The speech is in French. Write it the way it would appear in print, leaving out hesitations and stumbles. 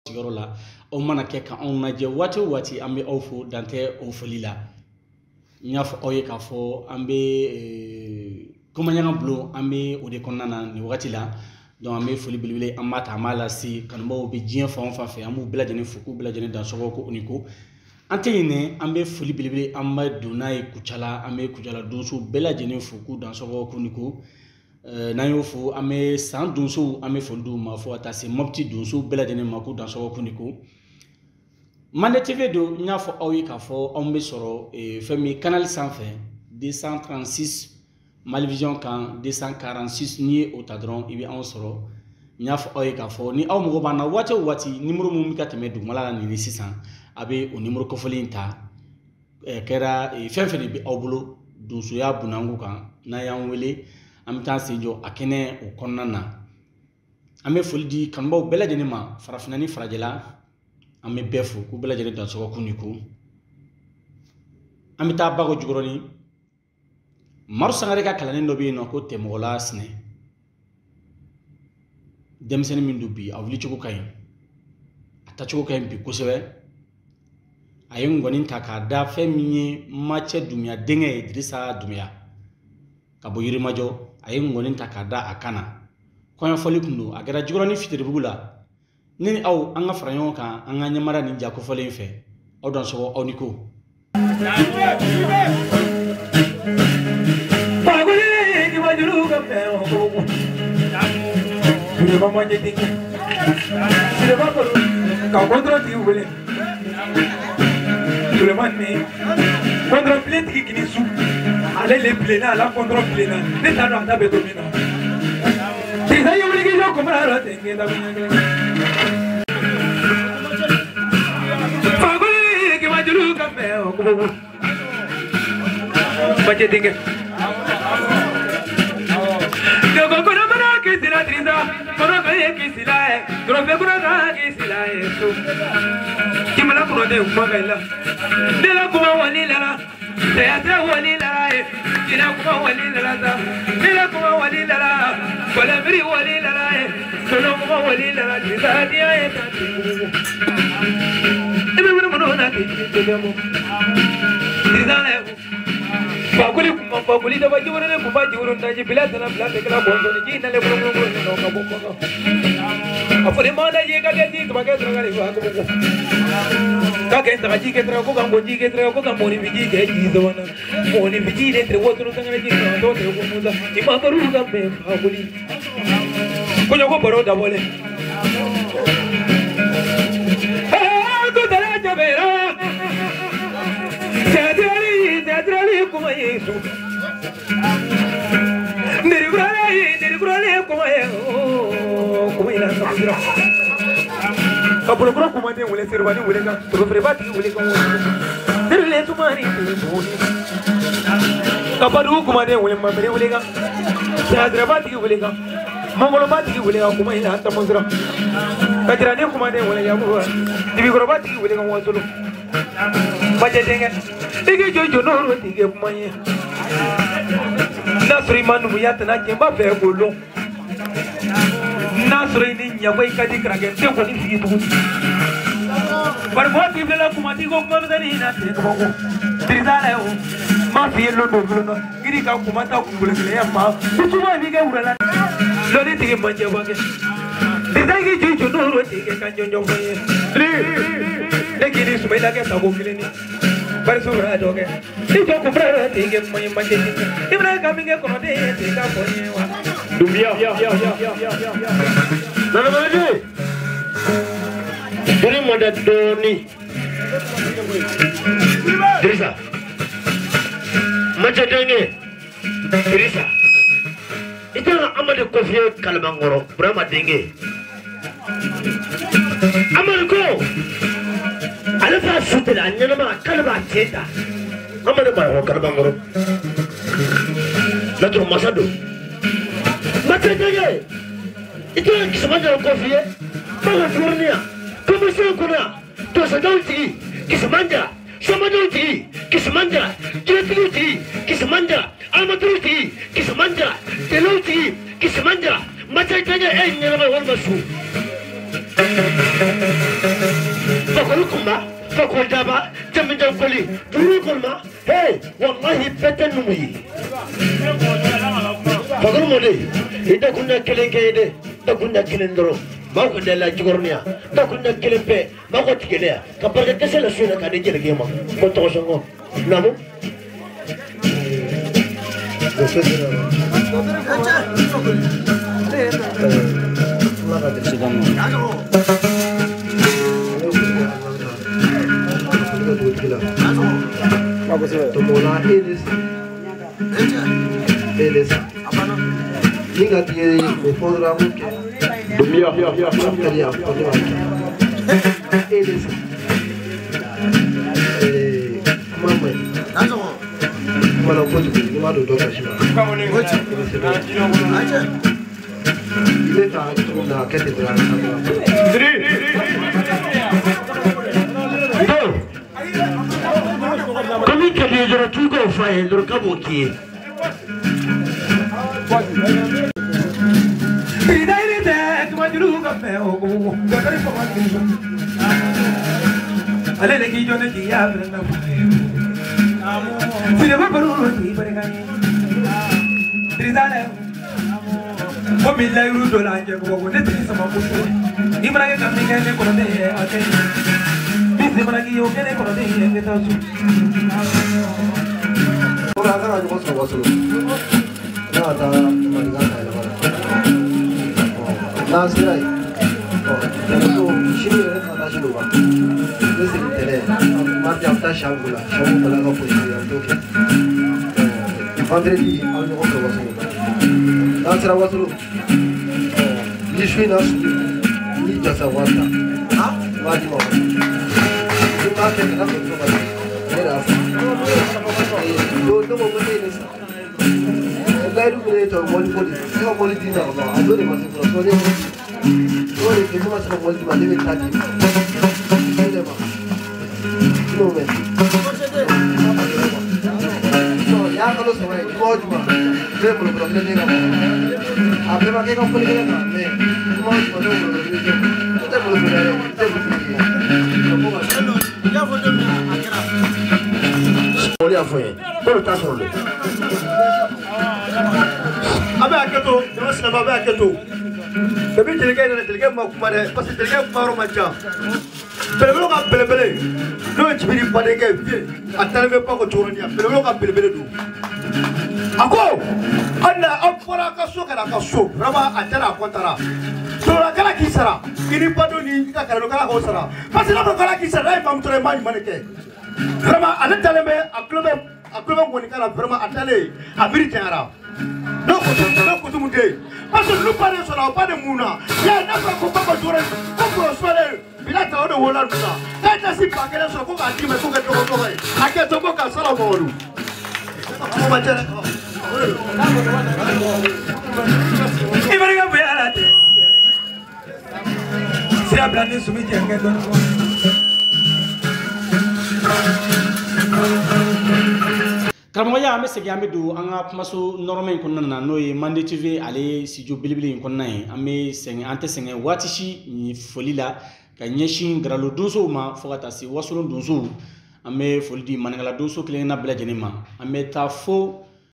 sigorola o mana ke kan on naje wati ambe awfo dante o folila nyaf oye ka fo ambe kuma nyanga blo ambe o de konnana ni wati la donc ambe foli bilbile amata amala si kan mo be jien fa on fa fe amu bladjene fuku bladjene dan sogo ko uniko antene ambe foli bilbile amma dunay kuchala ambe kuchala dunsu bladjene fuku dan sogo ko uniko nayo fo ame san dunso ame fondu ma fo atase mopti dunso beladene mako dans so kuniko Mandé TV do nya fo awi ka fo ombe soro femi canal 120 236 Malvision kan 246 ni au tadron ibi on soro nya fo awi ka fo ni aw mo bana wati numéro mum ka teme du mala ni 600 abe o numéro ko folinta kera fenfeni bi awbulo dunso ya bunangu kan na yan wele amta sejo akene o konnana ame foldi kanbaw beladene ma farafinani farajela ame befu ku beladene dan so kuniko amita bago jugoroni maru sangare ka kalane no bi no ko temola sne demsen min dubi awli chugo kay ata chugo kay bi kusebe ayun gonin takada femiye mache dumia denge Idrissa dumia kabo yiri majo ayun gonin takada akana koyan foli kundo agara jugoroni fitiri bugula nini aw anga frayon kan anga nyamara ni jako foli fe aw don so aw niko pagole ki wajuru ka pe o ni ba mo jeti ni ba ko ka kontro ti wele le manne contre plate qui ni sou allez les plena la contre plena ne ta no ta be domina si sai wele ki jo comprar o tengue da pagole ki wajuru ka pe o ko baje dingue yo ko ko na ke sila trinda ko ko ye ki sila e ko fe ko na ki sila e so kimala ko de umagaila de la kuma wali la de atra wali la e de la kuma wali la de la kuma wali la ko la bri wali la e ko la kuma wali la de da dia e ta e me mo na ki de mo de da le Pakuli da baji wurin ku baji wurin da ji bilata na bilata kala bonzo ni ji na le buru no ka bo ko afore ma da ji ka de ji ba ke tra ga ri ba ko ka ke tra ji ke tra ko ga bonji ke tra ko ga moni biji ke ji do na moni biji de tre wo tru ka ji no do tre ko mu da ni ma baru ga me pakuli ko yo ko baro da bole to da ja bera Nedrali kuma Yesu Nerigrale kuma Yesu kuma ila sabira Kapulukro kuma de wule servani wule kan to frevati wule kan Nerle tumari boni Kapadu kuma de wule mamre wule kan Sadrabati wule kan Mangolobati wule kan kuma ila hatta muzra Kajrane kuma de wule ya buwa Dibigrobati wule kan wasulu Baje dengen Dige jojo no ro dige manye Nasri manu yata na jemba be golo Nasri ni nyawai kadi krage te ko ni fi tu Par mo ti bela kuma ti go ko dani na te ko ko Trizale o ma fi lo do lo giri ka kuma ta ku bele ya ma tu ma ni ga urala lo ni tige manje wa ke Dige jojo no ro dige kan jonjo manye Lekini sumaila ke sago kileni Barsura doge Ito kubra tige manye manje Ibra kaminge kono de tika ponye wa Dumbia Nana manje Duri moda doni Idrissa Macha denge Idrissa Ito amade kofiye kalbangoro Brahma denge Amade ko Alafa sutela nyama kalba cheta amane ba kalba ngoro natro masado matete ito kisamanja kofie bala furnia kama sio kuna to sadauti kisamanja samadauti kisamanja jetuti kisamanja amadauti kisamanja teluti kisamanja matete nyama walbasu fakol kuma fakol jaba jamijan koli duru kulma hey wallahi beten numuyi fakol mode ida kunna kelen kede da kunna kelen doro ba ko de la jigornia da kunna kelen pe ba ko tigele ka barka kese la suna ka de jere ma ko to songo namu Come che dietro tu che fai il cabucchi? Vendredi, Ako, anda apora kaso kana kaso, rama atara kontara. Sora kala kisara, ini padu ni kala kala kosara. Pasti na kala kisara, imam tore mani maneke. Rama ada taleme, aklobe ngoni kala rama atale, abiri tiara. No kutu mude. Pasti lupa de sora, lupa de muna. Ya nafra kupa tore, kupa sore. Bila tahu de wola lupa. Kata si pakele sora kuka atime kuka toko toko. Ake toko kasala moru. Karamɔgɔya an bɛ segin an bɛ don an ka kumaso nɔrɔmɛ in kɔnɔna na n'o ye Mande TV ale studio belebele in kɔnɔna ye an bɛ sɛgɛn an tɛ sɛgɛn waati si nin foli la ka ɲɛsin Garalo donsow ma fo ka taa se Wasolon donsow an bɛ foli di Maninkala donso kelen na bɛɛ lajɛlen ma an bɛ taa fo